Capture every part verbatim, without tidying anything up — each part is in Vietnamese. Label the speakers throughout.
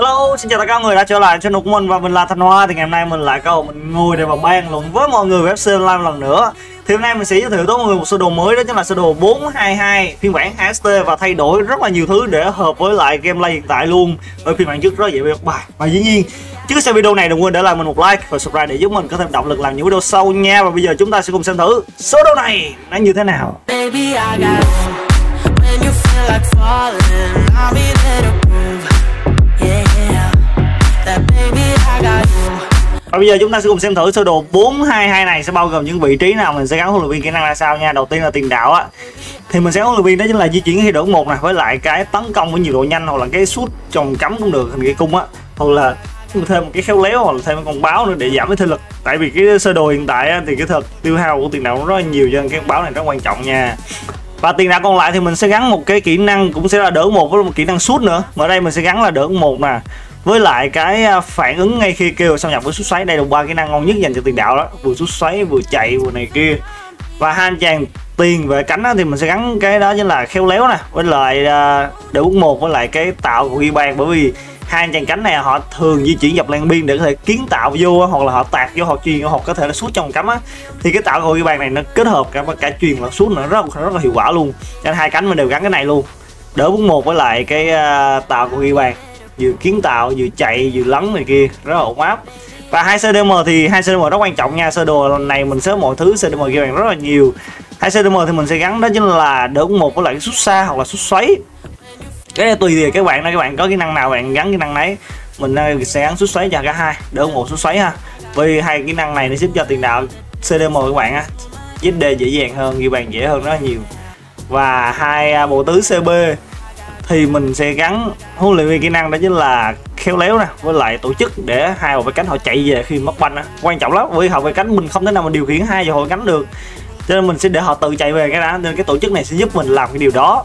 Speaker 1: Hello, xin chào tất cả mọi người đã trở lại channel của mình và mình là Thanh Hoa. Thì ngày hôm nay mình lại có mình ngồi để vào bàn luận với mọi người về ép xê Online một lần nữa. Thì hôm nay mình sẽ giới thiệu tới mọi người một sơ đồ mới, đó chính là sơ đồ bốn hai hai phiên bản hát tê, và thay đổi rất là nhiều thứ để hợp với lại gameplay hiện tại luôn. Ở phiên bản trước rất dễ bị bắt bài. Và dĩ nhiên trước xem video này đừng quên để lại mình một like và subscribe để giúp mình có thêm động lực làm những video sau nha. Và bây giờ chúng ta sẽ cùng xem thử số đồ này nó như thế nào. Và bây giờ chúng ta sẽ cùng xem thử sơ đồ bốn hai hai này sẽ bao gồm những vị trí nào, mình sẽ gắn huấn luyện viên kỹ năng ra sao nha. Đầu tiên là tiền đạo á, thì mình sẽ huấn luyện viên đó chính là di chuyển khi đội một này, với lại cái tấn công với nhiều độ nhanh, hoặc là cái sút trồng cắm cũng được, hình cái cung á, hoặc là thêm một cái khéo léo, hoặc là thêm một con báo nữa để giảm cái thể lực. Tại vì cái sơ đồ hiện tại á, thì cái thực tiêu hao của tiền đạo rất là nhiều, cho nên cái báo này rất quan trọng nha. Và tiền đạo còn lại thì mình sẽ gắn một cái kỹ năng cũng sẽ là đỡ một với một kỹ năng sút nữa. Mà ở đây mình sẽ gắn là đỡ một nè, với lại cái phản ứng ngay khi kêu xâm nhập với sút xoáy. Đây là ba kỹ năng ngon nhất dành cho tiền đạo đó, vừa sút xoáy vừa chạy vừa này kia. Và hai anh chàng tiền về cánh thì mình sẽ gắn cái đó chính là khéo léo nè, với lại đỡ bước một, với lại cái tạo của ghi bàn. Bởi vì hai anh chàng cánh này họ thường di chuyển dọc lan biên để có thể kiến tạo vô, hoặc là họ tạt vô, họ truyền, hoặc có thể là sút trong cắm á. Thì cái tạo của ghi bàn này nó kết hợp cả cả truyền và sút nó rất rất là hiệu quả luôn. Cho nên hai cánh mình đều gắn cái này luôn, đỡ bước một với lại cái tạo của ghi bàn, vừa kiến tạo vừa chạy vừa lấn này kia, rất là ổn áp. Và hai xê đê em thì hai xê đê em rất quan trọng nha. Sơ đồ này mình sẽ mọi thứ xê đê em ghi bàn rất là nhiều. Hai xê đê em thì mình sẽ gắn đó chính là đỡ một với lại cái sút xa hoặc là sút xoáy. Cái này tùy thì các bạn, các bạn có kỹ năng nào bạn gắn kỹ năng đấy. Mình sẽ gắn sút xoáy cho cả hai, đỡ một sút xoáy ha. Vì hai kỹ năng này nó giúp cho tiền đạo xê đê em các bạn á giết đê dễ dàng hơn, ghi bàn dễ hơn rất là nhiều. Và hai bộ tứ xê bê thì mình sẽ gắn huấn luyện viên kỹ năng đó chính là khéo léo nè, với lại tổ chức để hai hậu vệ cánh họ chạy về khi mất banh á, quan trọng lắm. Vì hậu vệ cánh mình không thể nào mà điều khiển hai hậu vệ cánh được, cho nên mình sẽ để họ tự chạy về cái đó. Nên cái tổ chức này sẽ giúp mình làm cái điều đó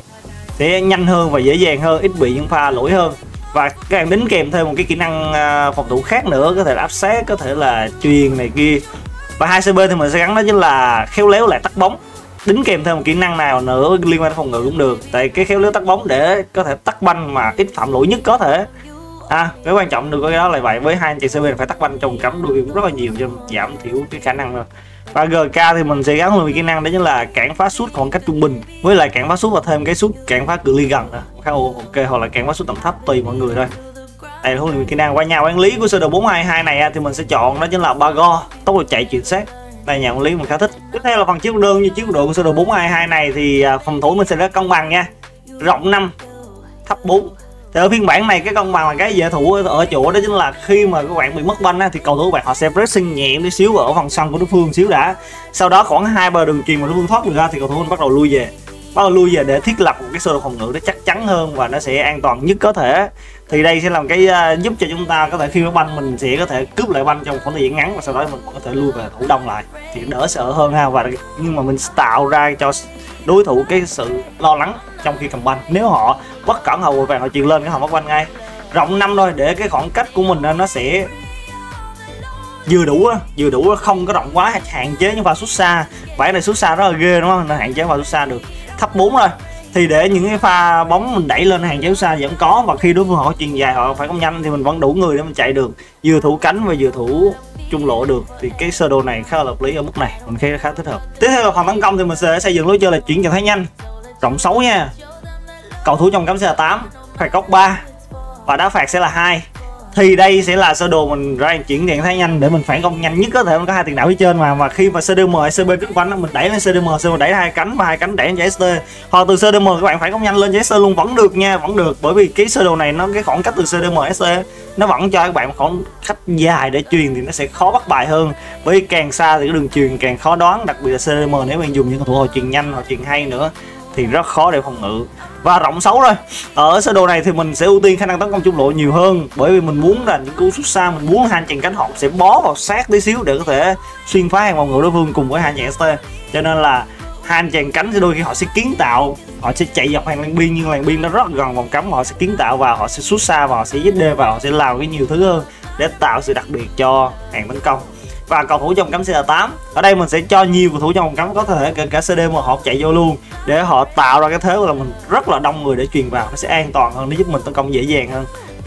Speaker 1: sẽ nhanh hơn và dễ dàng hơn, ít bị những pha lỗi hơn. Và các bạn đính kèm thêm một cái kỹ năng phòng thủ khác nữa, có thể là áp sát, có thể là truyền này kia. Và hai xê bê thì mình sẽ gắn đó chính là khéo léo lại tắt bóng, đính kèm thêm một kỹ năng nào nữa liên quan đến phòng ngự cũng được. Tại cái khéo léo tắt bóng để có thể tắt banh mà ít phạm lỗi nhất có thể. À, cái quan trọng được cái đó là vậy. Với hai anh chị xê bê phải tắt banh trong cắm đuôi cũng rất là nhiều, cho giảm thiểu cái khả năng rồi. Và giê ca thì mình sẽ gắn luôn kỹ năng đó chính là cản phá sút khoảng cách trung bình, với lại cản phá sút và thêm cái sút cản phá cự ly gần nè, khá ok, hoặc là cản phá sút tầm thấp tùy mọi người thôi. Đây là huấn luyện kỹ năng. Qua nhà quản lý của sơ đồ bốn hai hai này thì mình sẽ chọn đó chính là Bago, tốc độ chạy chuyển sát. Đây nhà quản lý mình khá thích. Tiếp theo là phần chiếu đơn. Như chiếu độ của sơ đồ bốn hai hai này thì phòng thủ mình sẽ rất công bằng nha, rộng năm thấp bốn. Thì ở phiên bản này cái công bằng là cái dễ thủ ở chỗ đó chính là khi mà các bạn bị mất banh á, thì cầu thủ của bạn họ sẽ pressing nhẹ tí xíu ở phần sân của đối phương xíu đã, sau đó khoảng hai ba đường truyền mà đối phương thoát được ra thì cầu thủ mình bắt đầu lui về, bắt đầu lui về để thiết lập một cái sơ đồ phòng ngự nó chắc chắn hơn và nó sẽ an toàn nhất có thể. Thì đây sẽ làm cái uh, giúp cho chúng ta có thể khi có banh mình sẽ có thể cướp lại banh trong khoảng thời gian ngắn, và sau đó mình có thể lui về thủ đông lại thì đỡ sợ hơn ha. Và nhưng mà mình tạo ra cho đối thủ cái sự lo lắng trong khi cầm banh, nếu họ bất cẩn hậu vàng họ chuyền lên cái họ mất banh ngay. Rộng năm thôi để cái khoảng cách của mình nó sẽ vừa đủ vừa đủ không có rộng quá, hạn chế những pha sút xa. Vải này sút xa rất là ghê đúng không, nên hạn chế pha sút xa được. Thấp bốn thôi thì để những cái pha bóng mình đẩy lên hạn chế xa vẫn có, và khi đối phương họ chuyền dài họ phải công nhanh thì mình vẫn đủ người để mình chạy được, vừa thủ cánh và vừa thủ trung lộ được. Thì cái sơ đồ này khá là hợp lý ở mức này, mình khá khá thích hợp. Tiếp theo là phần tấn công thì mình sẽ xây dựng lối chơi là chuyển trạng thái nhanh, rộng sáu nha, cầu thủ trong cắm sẽ là tám, phạt góc ba và đá phạt sẽ là hai. Thì đây sẽ là sơ đồ mình ra chuyển trạng thái nhanh để mình phản công nhanh nhất có thể. Mình có hai tiền đạo phía trên mà mà khi mà xê đê em hay xê bê kích quanh mình đẩy lên xê đê em, xê đê em đẩy hai cánh và hai cánh đẩy lên ét tê, hoặc từ xê đê em các bạn phản công nhanh lên ét tê luôn vẫn được nha, vẫn được. Bởi vì cái sơ đồ này nó cái khoảng cách từ xê đê em ét tê nó vẫn cho các bạn khoảng cách dài để truyền thì nó sẽ khó bắt bài hơn. Bởi vì càng xa thì cái đường truyền càng khó đoán, đặc biệt là xê đê em nếu bạn dùng những cầu thủ họ truyền nhanh, họ truyền hay nữa thì rất khó để phòng ngự. Và rộng xấu rồi. Ở sơ đồ này thì mình sẽ ưu tiên khả năng tấn công trung lộ nhiều hơn, bởi vì mình muốn là những cú sút xa, mình muốn hai chàng cánh họ sẽ bó vào sát tí xíu để có thể xuyên phá hàng phòng ngự đối phương cùng với hai chàng ét tê. Cho nên là hai anh chàng cánh sẽ đôi khi họ sẽ kiến tạo, họ sẽ chạy dọc hàng lan biên, nhưng làn biên nó rất gần vòng cấm, họ sẽ kiến tạo và họ sẽ sút xa và họ sẽ giết đê và họ sẽ làm cái nhiều thứ hơn để tạo sự đặc biệt cho hàng tấn công. Và cầu thủ trong cấm sẽ là tám. Ở đây mình sẽ cho nhiều cầu thủ trong vòng cấm, có thể kể cả xê đê mà họ chạy vô luôn để họ tạo ra cái thế là mình rất là đông người để truyền vào, nó sẽ an toàn hơn, nó giúp mình tấn công dễ dàng hơn.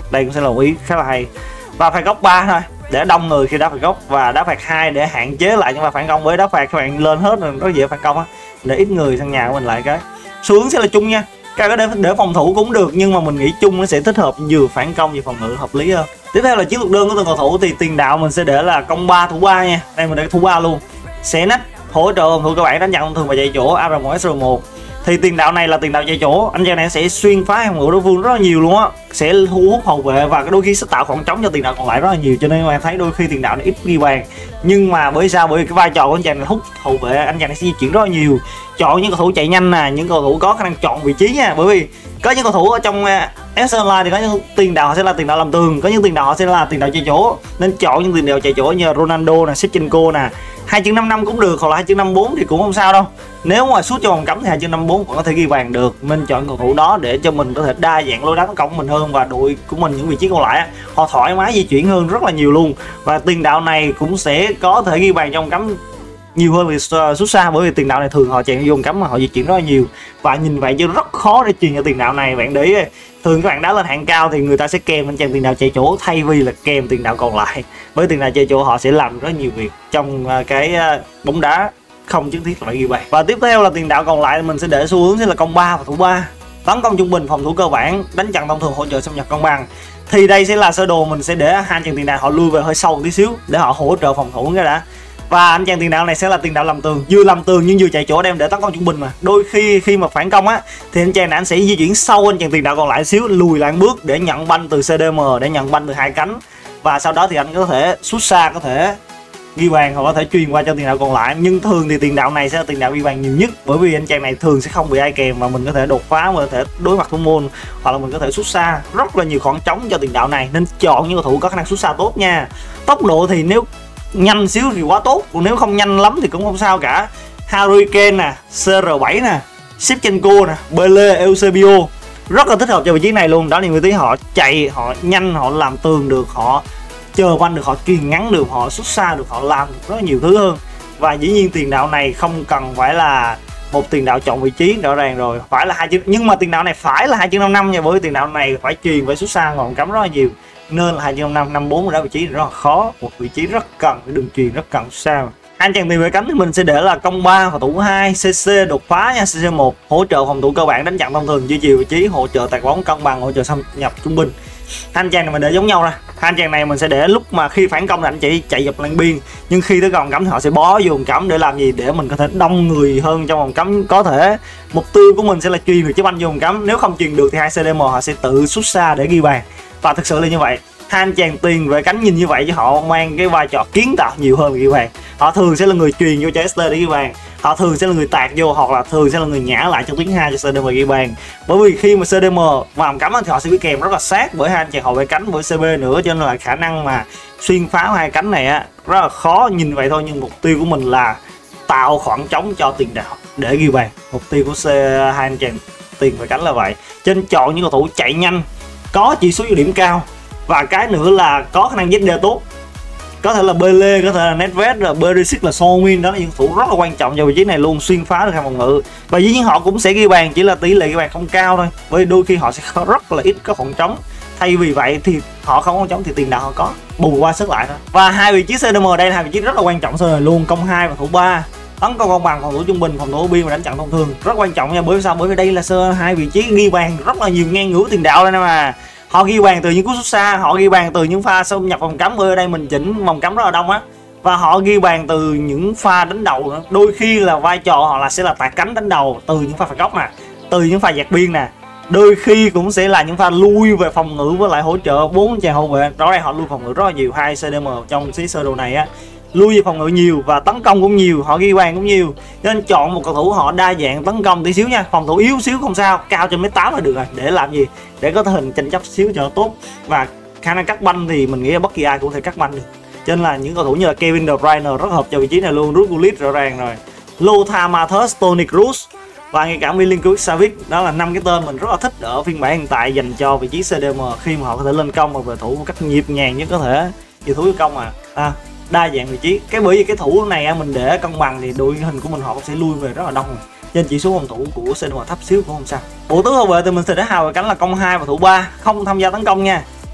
Speaker 1: đây cũng sẽ là một ý khá là hay. Và phạt góc ba thôi để đông người khi đá phạt góc, và đá phạt hai để hạn chế lại những pha phản công, với đá phạt các bạn lên hết rồi rất dễ phản công á, để ít người sang nhà của mình lại. Cái xu hướng sẽ là chung nha, cái để, để phòng thủ cũng được, nhưng mà mình nghĩ chung nó sẽ thích hợp vừa phản công vừa phòng ngự hợp lý hơn. Tiếp theo là chiến lược đơn của từng cầu thủ, thì tiền đạo mình sẽ để là công ba thủ ba nha, đây mình để thủ ba luôn. Sẽ nách hỗ trợ phòng thủ các bạn đánh chặn thông thường và chạy chỗ a rờ một ét rờ một. Thì tiền đạo này là tiền đạo chạy chỗ, anh chàng này sẽ xuyên phá phòng ngự đối phương rất là nhiều luôn á, sẽ thu hút hậu vệ và đôi khi sẽ tạo khoảng trống cho tiền đạo còn lại rất là nhiều, cho nên bạn thấy đôi khi tiền đạo này ít ghi bàn. Nhưng mà bởi sao? Bởi vì cái vai trò của anh chàng này hút hậu vệ, anh chàng này sẽ di chuyển rất là nhiều, chọn những cầu thủ chạy nhanh nè, những cầu thủ có khả năng chọn vị trí nha. Bởi vì có những cầu thủ ở trong ép xê Online thì có những tiền đạo họ sẽ là tiền đạo làm tường, có những tiền đạo họ sẽ là tiền đạo chạy chỗ, nên chọn những tiền đạo chạy chỗ như Ronaldo nè, Shevchenko nè. hai chữ năm năm cũng được, hoặc là hai chữ năm bốn thì cũng không sao đâu. Nếu mà sút cho vòng cấm thì hai chữ năm bốn vẫn có thể ghi bàn được, nên chọn cầu thủ đó để cho mình có thể đa dạng lối đá tấn công của mình hơn, và đội của mình những vị trí còn lại họ thoải mái di chuyển hơn rất là nhiều luôn. Và tiền đạo này cũng sẽ có thể ghi bàn trong cấm nhiều hơn vì sút xa, bởi vì tiền đạo này thường họ chạy vô vòng cấm mà họ di chuyển rất là nhiều, và nhìn vậy chứ rất khó để truyền cho tiền đạo này. Bạn để ý thường các bạn đá lên hạng cao thì người ta sẽ kèm anh chàng tiền đạo chạy chỗ thay vì là kèm tiền đạo còn lại, với tiền đạo chạy chỗ họ sẽ làm rất nhiều việc trong cái bóng đá, không nhất thiết là phải ghi bàn. Và tiếp theo là tiền đạo còn lại mình sẽ để xu hướng sẽ là công ba và thủ ba, tấn công trung bình, phòng thủ cơ bản, đánh chặn thông thường, hỗ trợ xâm nhập công bằng. Thì đây sẽ là sơ đồ mình sẽ để hai chàng tiền đạo họ lui về hơi sâu một tí xíu để họ hỗ trợ phòng thủ cái đã. Và anh chàng tiền đạo này sẽ là tiền đạo làm tường, vừa làm tường nhưng vừa chạy chỗ đem để tấn công trung bình mà. Đôi khi khi mà phản công á thì anh chàng này anh sẽ di chuyển sâu anh chàng tiền đạo còn lại xíu, lùi lại một bước để nhận banh từ xê đê em, để nhận banh từ hai cánh, và sau đó thì anh có thể sút xa, có thể ghi bàn hoặc có thể truyền qua cho tiền đạo còn lại. Nhưng thường thì tiền đạo này sẽ là tiền đạo ghi bàn nhiều nhất, bởi vì anh chàng này thường sẽ không bị ai kèm, mà mình có thể đột phá, mình có thể đối mặt thủ môn, hoặc là mình có thể sút xa, rất là nhiều khoảng trống cho tiền đạo này, nên chọn những cầu thủ có khả năng sút xa tốt nha. Tốc độ thì nếu nhanh xíu thì quá tốt, còn nếu không nhanh lắm thì cũng không sao cả. Harry Kane nè, xê rờ bảy nè, Shevchenko nè, Pele, Eusebio rất là thích hợp cho vị trí này luôn. Đó là những vị trí họ chạy, họ nhanh, họ làm tường được, họ chờ banh được, họ truyền ngắn được, họ sút xa được, họ làm được rất là nhiều thứ hơn. Và dĩ nhiên tiền đạo này không cần phải là một tiền đạo chọn vị trí rõ ràng rồi, phải là hai chữ, nhưng mà tiền đạo này phải là hai chữ năm năm nha, bởi vì tiền đạo này phải truyền, phải sút xa ngọn cấm rất là nhiều, nên là hai chữ năm năm, năm bốn đó vị trí rất là khó, một vị trí rất cần cái đường truyền, rất cần xa. Anh chàng tiền vệ cánh thì mình sẽ để là công ba và thủ hai, xê xê đột phá nha, xê xê một hỗ trợ phòng thủ cơ bản, đánh chặn thông thường, duy trì vị trí, hỗ trợ tạt bóng cân bằng, hỗ trợ xâm nhập trung bình. Anh chàng này mình để giống nhau ra. Anh chàng này mình sẽ để lúc mà khi phản công thì anh chỉ chạy dọc lan biên, nhưng khi tới vòng cấm thì họ sẽ bó vô vòng cấm để làm gì? Để mình có thể đông người hơn trong vòng cấm, có thể mục tiêu của mình sẽ là truyền được trái banh vô vòng cấm, nếu không truyền được thì hai xê đê em họ sẽ tự sút xa để ghi bàn. Và thực sự là như vậy. Hai anh chàng tiền vệ cánh nhìn như vậy chứ họ mang cái vai trò kiến tạo nhiều hơn ghi bàn. Họ thường sẽ là người truyền vô cho ét tê để ghi bàn, họ thường sẽ là người tạt vô, hoặc là thường sẽ là người nhả lại cho tuyến hai cho xê đê em ghi bàn. Bởi vì khi mà xê đê em vào cấm thì họ sẽ bị kèm rất là sát bởi hai anh chàng hậu vệ cánh, bởi xê bê nữa, cho nên là khả năng mà xuyên phá hai cánh này á rất là khó. Nhìn vậy thôi nhưng mục tiêu của mình là tạo khoảng trống cho tiền đạo để ghi bàn. Mục tiêu của C hai anh chàng tiền vệ cánh là vậy. Cho nên chọn những cầu thủ chạy nhanh, có chỉ số ưu điểm cao, và cái nữa là có khả năng dét đê tốt. Có thể là Pele, có thể là Nedved, là Perisic, là Son Heung-min, đó là những cầu thủ rất là quan trọng cho vị trí này luôn, xuyên phá được hàng phòng ngự. Và dĩ nhiên họ cũng sẽ ghi bàn, chỉ là tỷ lệ ghi bàn không cao thôi, bởi đôi khi họ sẽ rất là ít có khoảng trống. Thay vì vậy thì họ không có khoảng trống thì tiền đạo họ có, bù qua sức lại thôi. Và hai vị trí xê đê em đây là hai vị trí rất là quan trọng sau này luôn, công hai và thủ ba, tấn công công bằng, phòng thủ trung bình, phòng thủ biên và đánh chặn thông thường rất quan trọng nha. Bởi vì sao? Bởi vì đây là sơ hai vị trí ghi bàn rất là nhiều ngang ngửa tiền đạo đây nè mà. Họ ghi bàn từ những cú sút xa, họ ghi bàn từ những pha xâm nhập vòng cấm, ở đây mình chỉnh vòng cấm rất là đông á, và họ ghi bàn từ những pha đánh đầu nữa. Đôi khi là vai trò họ là sẽ là tạt cánh đánh đầu từ những pha phạt góc nè, từ những pha dạt biên nè, đôi khi cũng sẽ là những pha lui về phòng ngự với lại hỗ trợ bốn chàng hậu vệ. Đó đây họ lui phòng ngự rất là nhiều, hai xê đê em trong xí sơ đồ này á, lui về phòng ngự nhiều và tấn công cũng nhiều, họ ghi bàn cũng nhiều. Cho nên chọn một cầu thủ họ đa dạng tấn công tí xíu nha, phòng thủ yếu xíu không sao, cao trên mét tám là được rồi. Để làm gì? Để có thể hình tranh chấp xíu cho nó tốt, và khả năng cắt banh thì mình nghĩ là bất kỳ ai cũng thể cắt banh được. Cho nên là những cầu thủ như là Kevin De Bruyne rất hợp cho vị trí này luôn, Ruud Gullit rõ ràng rồi, Lothar Matthäus, Toni Kroos và ngay cả Milinkovic-Savic. Đó là năm cái tên mình rất là thích ở phiên bản hiện tại dành cho vị trí xê đê em, khi mà họ có thể lên công và về thủ một cách nhịp nhàng nhất có thể. Về thủ công à, à đa dạng vị trí. Cái bởi vì cái thủ này mình để cân bằng thì đội hình của mình họ cũng sẽ lui về rất là đông rồi. Trên chỉ số phòng thủ của xê đê em thấp xíu cũng không sao. Bộ tứ hậu vệ thì mình sẽ để hào về cánh là công hai và thủ ba, không tham gia tấn công nha.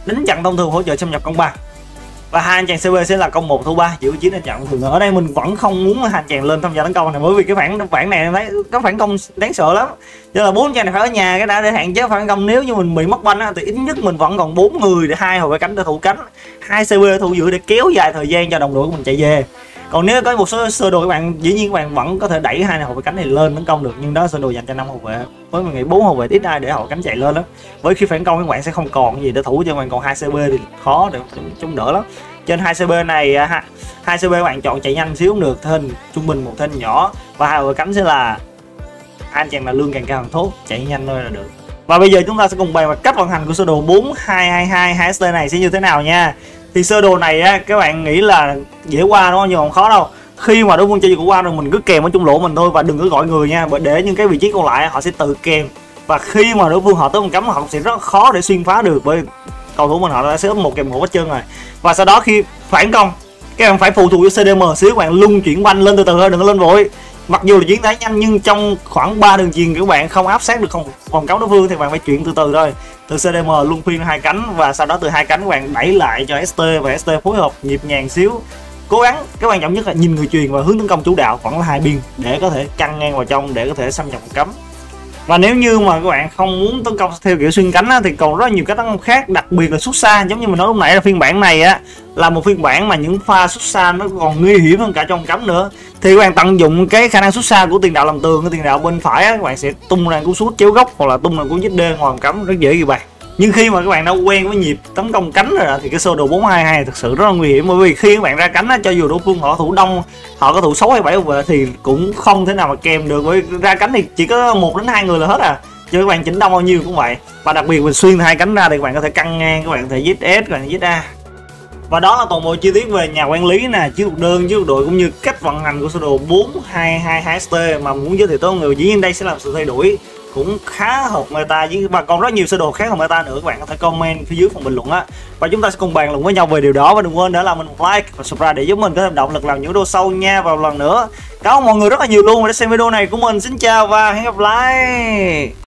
Speaker 1: đánh chặn thông thường hỗ trợ xâm nhập công ba. Và hai anh chàng xê bê sẽ là công một thủ ba giữ vị trí đánh chặn thông thường. Ở đây mình vẫn không muốn hai anh chàng lên tham gia tấn công này, bởi vì cái phản phản này em thấy có phản công đáng sợ lắm. Cho là bốn anh chàng này phải ở nhà cái đã để hạn chế phản công. Nếu như mình bị mất banh á, thì ít nhất mình vẫn còn bốn người để hai hậu vệ cánh để thủ cánh, hai xê bê thủ giữa để kéo dài thời gian cho đồng đội của mình chạy về. Còn nếu có một số sơ đồ các bạn dĩ nhiên các bạn vẫn có thể đẩy hai hậu vệ cánh này lên tấn công được, nhưng đó sơ đồ dành cho năm hậu vệ. Với mình nghĩ bốn hậu vệ ít ai để hậu vệ cánh chạy lên lắm. Với khi phản công các bạn sẽ không còn gì để thủ, cho các bạn còn hai xê bê thì khó để chống đỡ lắm. Trên hai xê bê này hai xê bê các bạn chọn chạy nhanh xíu cũng được, thân trung bình một thân nhỏ, và hai hậu vệ cánh sẽ là hai anh chàng là lương càng cao càng tốt, chạy nhanh thôi là được. Và bây giờ chúng ta sẽ cùng bàn về cách vận hành của sơ đồ bốn hai hai hai hai ét tê này sẽ như thế nào nha. Thì sơ đồ này á, các bạn nghĩ là dễ qua đúng không, nhưng không khó đâu. Khi mà đối phương chơi của qua rồi mình cứ kèm ở trung lộ mình thôi, và đừng có gọi người nha, bởi để những cái vị trí còn lại họ sẽ tự kèm. Và khi mà đối phương họ tới một cắm họ sẽ rất khó để xuyên phá được, bởi cầu thủ mình họ đã xếp một kèm một hết trơn rồi. Và sau đó khi phản công các bạn phải phụ thuộc vào xê đê em xíu, các bạn luân chuyển banh lên từ từ thôi, đừng có lên vội. Mặc dù là chuyển đá nhanh nhưng trong khoảng ba đường chuyền các bạn không áp sát được vòng cấm đối phương thì bạn phải chuyển từ từ thôi. Từ xê đê em luân phiên hai cánh, và sau đó từ hai cánh các bạn đẩy lại cho ét tê, và ét tê phối hợp nhịp nhàng xíu. Cố gắng các quan trọng nhất là nhìn người chuyền và hướng tấn công chủ đạo vẫn là hai biên để có thể căng ngang vào trong để có thể xâm nhập vòng cấm. Và nếu như mà các bạn không muốn tấn công theo kiểu xuyên cánh á, thì còn rất nhiều cách tấn công khác, đặc biệt là xuất xa. Giống như mình nói lúc nãy là phiên bản này á là một phiên bản mà những pha xuất xa nó còn nguy hiểm hơn cả trong cấm nữa. Thì các bạn tận dụng cái khả năng xuất xa của tiền đạo làm tường, cái tiền đạo bên phải á, các bạn sẽ tung ra cú sút chéo góc hoặc là tung ra cú dít đê ngoài vòng cấm rất dễ ghi bàn. Nhưng khi mà các bạn đã quen với nhịp tấn công cánh rồi thì cái sơ đồ bốn hai hai thực sự rất là nguy hiểm, bởi vì khi các bạn ra cánh á, cho dù đối phương họ thủ đông, họ có thủ sáu hay bảy hậu vệ thì cũng không thể nào mà kèm được, bởi ra cánh thì chỉ có một đến hai người là hết à, chứ các bạn chỉnh đông bao nhiêu cũng vậy. Và đặc biệt mình xuyên hai cánh ra thì các bạn có thể căng ngang, các bạn có thể giết S, các bạn giết A. Và đó là toàn bộ chi tiết về nhà quản lý nè, chiến thuật đơn, chiến thuật đội cũng như cách vận hành của sơ đồ bốn hai hai hai ét tê mà muốn giới thiệu tới mọi người. Dĩ nhiên đây sẽ làm sự thay đổi cũng khá hợp meta, và còn rất nhiều sơ đồ khác hợp meta nữa, các bạn có thể comment phía dưới phần bình luận á, và chúng ta sẽ cùng bàn luận với nhau về điều đó. Và đừng quên để làm mình một like và subscribe để giúp mình có thêm động lực làm những video sâu nha. Và một lần nữa cảm ơn mọi người rất là nhiều luôn đã xem video này của mình. Xin chào và hẹn gặp lại.